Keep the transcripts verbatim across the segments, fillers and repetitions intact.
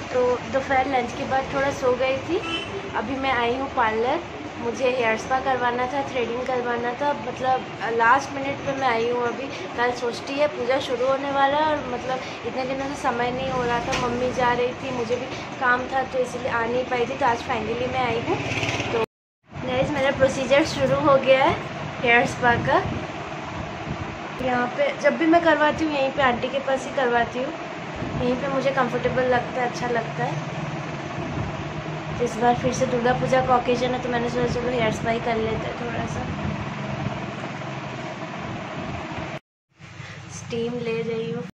तो दोपहर लंच के बाद थोड़ा सो गई थी। अभी मैं आई हूँ पार्लर, मुझे हेयर स्पा करवाना था, थ्रेडिंग करवाना था। मतलब लास्ट मिनट पे मैं आई हूँ अभी। कल सोचती है पूजा शुरू होने वाला है और मतलब इतने दिनों से समय नहीं हो रहा था, मम्मी जा रही थी, मुझे भी काम था तो इसलिए आ नहीं पाई थी। तो आज फाइनली मैं आई हूँ। तो गाइस मेरा प्रोसीजर शुरू हो गया है हेयर स्पा का। यहाँ पे जब भी मैं करवाती हूँ यहीं पे आंटी के पास ही करवाती हूँ, यहीं पे मुझे कंफर्टेबल लगता है, अच्छा लगता है। इस बार फिर से दुर्गा पूजा का ओकेजन है तो मैंने सोचा चलो हेयर स्पा ही कर लेते हैं थोड़ा सा। स्टीम ले रही हूँ।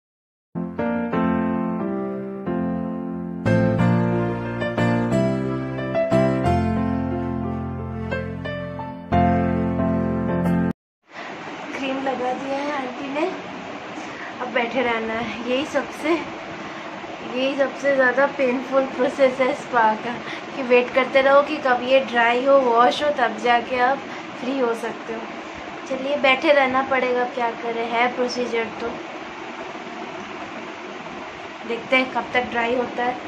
क्रीम लगा दिया है आंटी ने, अब बैठे रहना है। यही सबसे यही सबसे ज़्यादा पेनफुल प्रोसेस है स्पा का, कि वेट करते रहो कि कब ये ड्राई हो, वॉश हो, तब जाके आप फ्री हो सकते हो। चलिए बैठे रहना पड़ेगा, क्या करें, है प्रोसीजर तो। देखते हैं कब तक ड्राई होता है।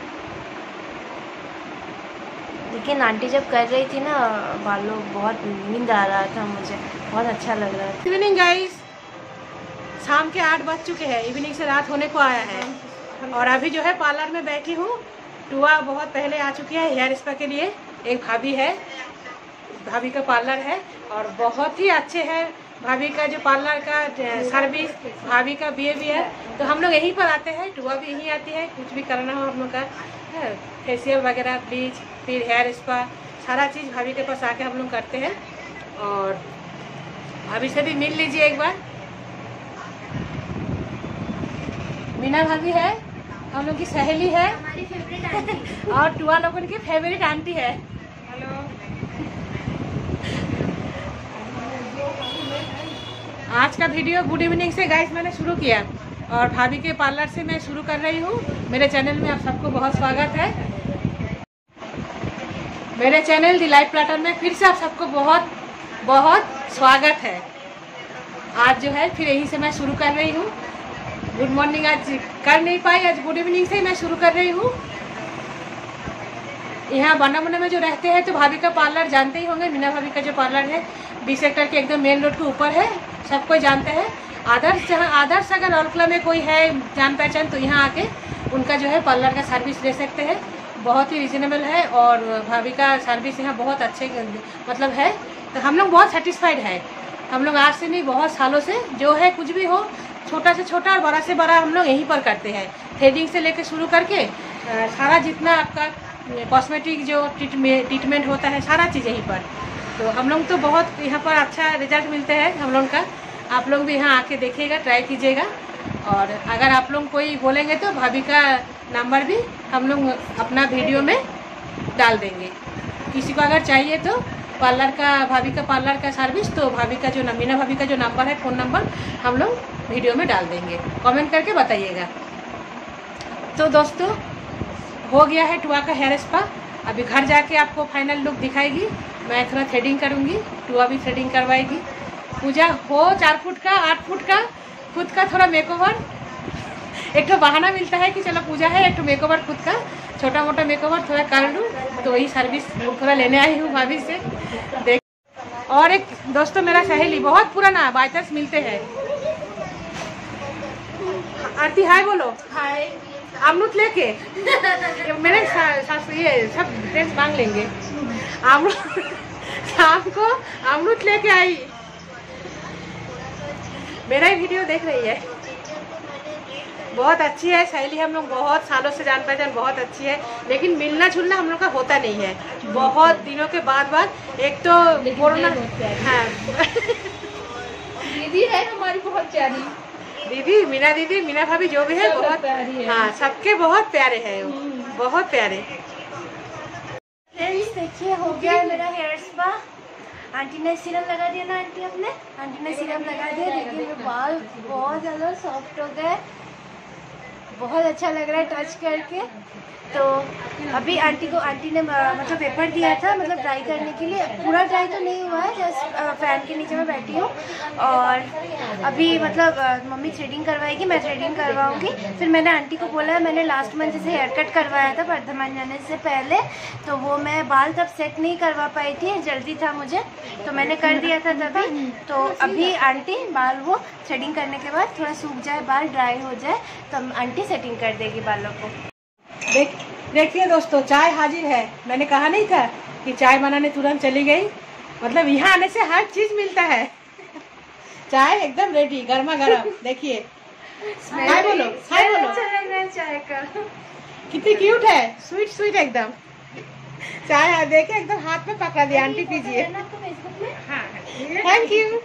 लेकिन आंटी जब कर रही थी ना बालों, बहुत नींद आ रहा था मुझे, बहुत अच्छा लग रहा था। इवनिंग गाइस, शाम के आठ बज चुके हैं, इवनिंग से रात होने को आया है और अभी जो है पार्लर में बैठी हूँ। टुआ बहुत पहले आ चुकी है हेयर स्पा के लिए। एक भाभी है, भाभी का पार्लर है और बहुत ही अच्छे है भाभी का जो पार्लर का सर्विस, भाभी का बिहेवियर। तो हम लोग यहीं पर आते हैं, टुआ भी यहीं आती है। कुछ भी करना हो हम लोग का फेशियल वगैरह, ब्लीच, फिर हेयर स्पा, सारा चीज़ भाभी के पास आके हम लोग करते हैं। और भाभी से भी मिल लीजिए एक बार। मीना भाभी है, हम लोग की सहेली है, हमारी फेवरेट आंटी और टुआ लोगों की फेवरेट आंटी है। हेलो, आज का वीडियो गुड इवनिंग से गाइस मैंने शुरू किया और भाभी के पार्लर से मैं शुरू कर रही हूँ। मेरे चैनल में आप सबको बहुत स्वागत है। मेरे चैनल दी लाइफ प्लाटर में फिर से आप सबको बहुत बहुत स्वागत है। आज जो है फिर यहीं से मैं शुरू कर रही हूँ। गुड मॉर्निंग आज कर नहीं पाई, आज गुड इवनिंग से ही मैं शुरू कर रही हूँ। यहाँ बनामुना में जो रहते हैं तो भाभी का पार्लर जानते ही होंगे। मीना भाभी का जो पार्लर है बी सेक्टर के एकदम मेन रोड के ऊपर है, सब कोई जानते हैं। आदर्श जहाँ आदर्श अगर औरकला में कोई है जान पहचान तो यहाँ आके उनका जो है पार्लर का सर्विस ले सकते हैं। बहुत ही रिजनेबल है और भाभी का सर्विस यहाँ बहुत अच्छे मतलब है। तो हम लोग बहुत सेटिस्फाइड है। हम लोग आज से नहीं, बहुत सालों से जो है कुछ भी हो, छोटा से छोटा और बड़ा से बड़ा हम लोग यहीं पर करते हैं। थ्रेडिंग से लेकर शुरू करके सारा जितना आपका कॉस्मेटिक जो ट्रीटमेंट होता है सारा चीज़ यहीं पर। तो हम लोग तो बहुत यहाँ पर अच्छा रिजल्ट मिलते हैं हम लोग का। आप लोग भी यहाँ आके देखिएगा, ट्राई कीजिएगा। और अगर आप लोग कोई बोलेंगे तो भाभी का नंबर भी हम लोग अपना वीडियो में डाल देंगे। किसी को अगर चाहिए तो पार्लर का, भाभी का पार्लर का सर्विस, तो भाभी का जो मीना भाभी का जो नंबर है, फ़ोन नंबर हम लोग वीडियो में डाल देंगे। कमेंट करके बताइएगा। तो दोस्तों हो गया है टुआ का हेयर स्पा। अभी घर जाके आपको फाइनल लुक दिखाएगी। मैं थोड़ा थ्रेडिंग करूँगी, टुआ भी थ्रेडिंग करवाएगी। पूजा हो चार फुट का, आठ फुट का, खुद का थोड़ा मेकओवर। एक तो बहाना मिलता है कि चलो पूजा है, एक तो मेकओवर खुद का छोटा मोटा मेकओवर थोड़ा कर लूँ। तो वही सर्विस थोड़ा लेने आई हूँ भाभी से। देख, और एक दोस्तों मेरा सहेली बहुत पुराना, बाई चांस मिलते हैं। आरती हाय बोलो। हाय। अमरूद लेके मेरे सास ये सब फ्रेंड्स मांग लेंगे। अमरूद शाम को अमरूद लेके आई। मेरा ही वीडियो देख रही है। बहुत अच्छी है सहेली, हम लोग बहुत सालों से जान पहचान बहुत अच्छी है। लेकिन मिलना जुलना हम लोग का होता नहीं है, बहुत दिनों के बाद बाद। एक तो कोरोना, हाँ दीदी है हमारी बहुत प्यारी दीदी, मीना दीदी, मीना भाभी जो भी है बहुत प्यारी है। हाँ सबके बहुत प्यारे हैं, बहुत प्यारे। फ्रेंड्स देखिए हो गया है मेरा हेयर स्पा। आंटी ने सीरम लगा दिया ना, आंटी अपने आंटी ने सीरम लगा दिया। देखिए मेरे बाल बहुत ज़्यादा सॉफ्ट हो गए, बहुत अच्छा लग रहा है टच करके। तो अभी आंटी को आंटी ने मतलब पेपर दिया था मतलब ड्राई करने के लिए, पूरा ड्राई तो नहीं हुआ है, जस्ट फ़ैन के नीचे मैं बैठी हूँ। और अभी मतलब मम्मी थ्रेडिंग करवाएगी, मैं थ्रेडिंग करवाऊँगी। फिर मैंने आंटी को बोला है, मैंने लास्ट मंथ जैसे हेयर कट करवाया था वर्धमान जाने से पहले, तो वो मैं बाल तब सेट नहीं करवा पाई थी, जल्दी था मुझे, तो मैंने कर दिया था तभी। तो अभी आंटी बाल वो थ्रेडिंग करने के बाद थोड़ा सूख जाए, बाल ड्राई हो जाए, तो आंटी सेटिंग कर देगी बालों को। देख देखिए दोस्तों, चाय हाजिर है। मैंने कहा नहीं था कि चाय बनाने तुरंत चली गई, मतलब यहाँ आने से हर चीज मिलता है। चाय एकदम रेडी, गर्मा गर्म। देखिए, हाय बोलो, हाय बोलो। अच्छा लग रहा है चाय का, कितनी क्यूट है, स्वीट स्वीट एकदम। चाय देखे एकदम हाथ में पकड़ा दिया। आंटी पीजिए। Thank you.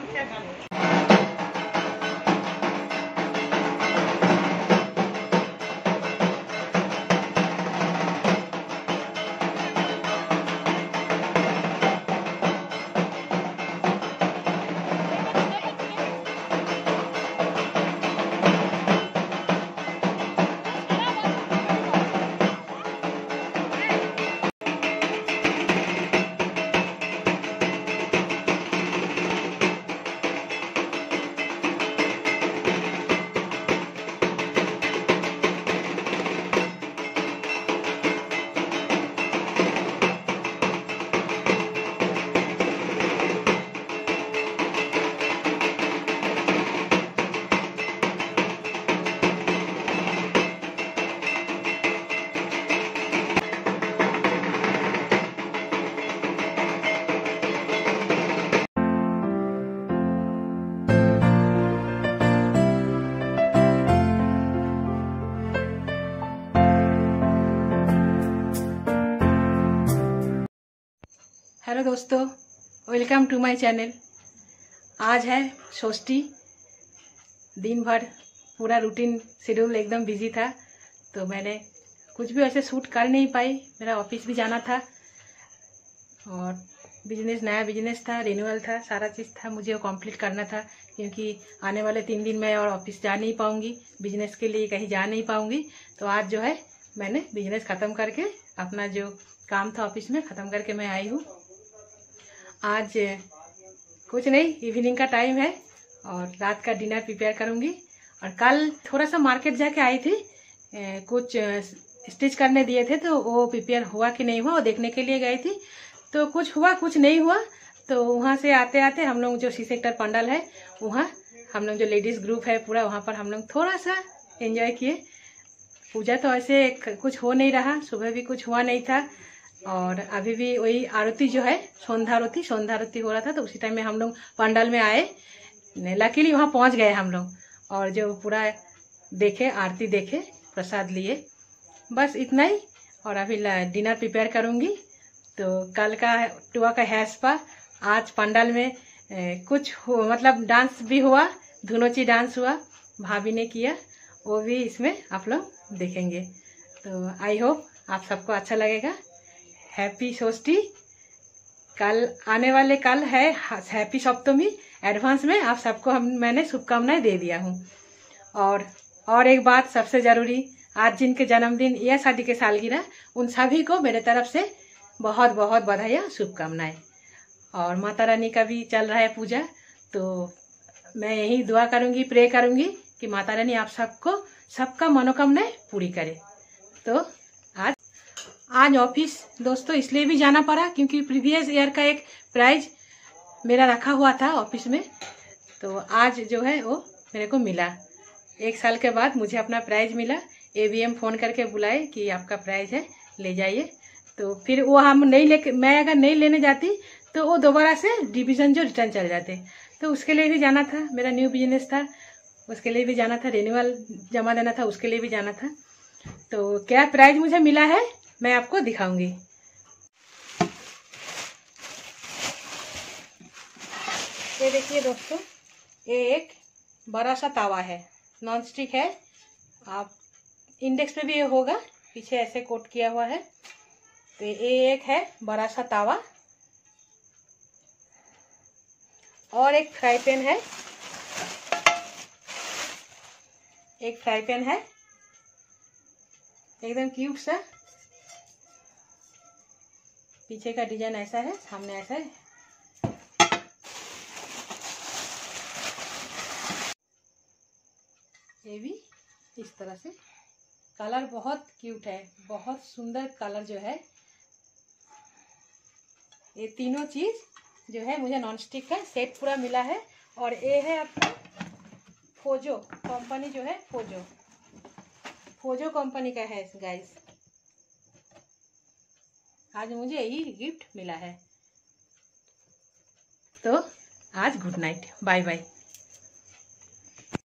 हेलो दोस्तों, वेलकम टू माय चैनल। आज है षष्ठी। दिन भर पूरा रूटीन शेड्यूल एकदम बिजी था, तो मैंने कुछ भी ऐसे शूट कर नहीं पाई। मेरा ऑफिस भी जाना था और बिजनेस, नया बिजनेस था, रिन्यूअल था, सारा चीज़ था, मुझे वो कंप्लीट करना था, क्योंकि आने वाले तीन दिन मैं और ऑफिस जा नहीं पाऊँगी, बिजनेस के लिए कहीं जा नहीं पाऊँगी। तो आज जो है मैंने बिजनेस ख़त्म करके, अपना जो काम था ऑफिस में ख़त्म करके मैं आई हूँ। आज कुछ नहीं, इवनिंग का टाइम है और रात का डिनर प्रिपेयर करूंगी। और कल थोड़ा सा मार्केट जाके आई थी, ए, कुछ स्टिच करने दिए थे, तो वो प्रिपेयर हुआ कि नहीं हुआ वो देखने के लिए गई थी। तो कुछ हुआ, कुछ नहीं हुआ। तो वहाँ से आते आते हम लोग जो सी सेक्टर पंडाल है, वहाँ हम लोग जो लेडीज़ ग्रुप है पूरा, वहाँ पर हम लोग थोड़ा सा एंजॉय किए। पूजा तो ऐसे कुछ हो नहीं रहा, सुबह भी कुछ हुआ नहीं था, और अभी भी वही आरती जो है, संध्या आरती संध्या आरती हो रहा था। तो उसी टाइम में हम लोग पंडाल में आए, लकीली वहाँ पहुँच गए हम लोग, और जो पूरा देखे, आरती देखे, प्रसाद लिए, बस इतना ही। और अभी डिनर प्रिपेयर करूँगी। तो कल का टुआ का हेयर स्पा, आज पंडाल में ए, कुछ हो, मतलब डांस भी हुआ, धुनोची डांस हुआ, भाभी ने किया, वो भी इसमें आप लोग देखेंगे। तो आई होप आप सबको अच्छा लगेगा। हैप्पी षष्ठी। कल आने वाले कल है हैप्पी सप्तमी। एडवांस में आप सबको हम मैंने शुभकामनाएं दे दिया हूँ। और और एक बात सबसे ज़रूरी, आज जिनके जन्मदिन या शादी के सालगिरह, उन सभी को मेरे तरफ से बहुत बहुत बधाई, शुभकामनाएं। और माता रानी का भी चल रहा है पूजा, तो मैं यही दुआ करूँगी, प्रे करूँगी कि माता रानी आप सबको, सबका मनोकामनाएं पूरी करे। तो आज आज ऑफिस दोस्तों इसलिए भी जाना पड़ा क्योंकि प्रीवियस ईयर का एक प्राइज मेरा रखा हुआ था ऑफिस में, तो आज जो है वो मेरे को मिला। एक साल के बाद मुझे अपना प्राइज मिला। एवीएम फ़ोन करके बुलाए कि आपका प्राइज है, ले जाइए। तो फिर वो हम नहीं ले, मैं अगर नहीं लेने जाती तो वो दोबारा से डिवीज़न जो रिटर्न चल जाते, तो उसके लिए भी जाना था। मेरा न्यू बिजनेस था, उसके लिए भी जाना था, रिन्यूअल जमा देना था, उसके लिए भी जाना था। तो क्या प्राइज मुझे मिला है मैं आपको दिखाऊंगी। ये देखिए दोस्तों, ये एक बड़ा सा तवा है, नॉन स्टिक है। आप इंडेक्स पे भी ये होगा, पीछे ऐसे कोट किया हुआ है। तो ये एक है बड़ा सा तवा, और एक फ्राई पैन है, एक फ्राई पैन है, एकदम क्यूट सा। पीछे का डिजाइन ऐसा है, सामने ऐसा है। ये भी इस तरह से। कलर बहुत क्यूट है, बहुत सुंदर कलर जो है। ये तीनों चीज जो है मुझे नॉन स्टिक का सेट पूरा मिला है। और ये है आपका फोजो कंपनी जो है, फोजो फोजो कंपनी का है गाइस। आज मुझे यही गिफ्ट मिला है। तो आज गुड नाइट, बाय बाय।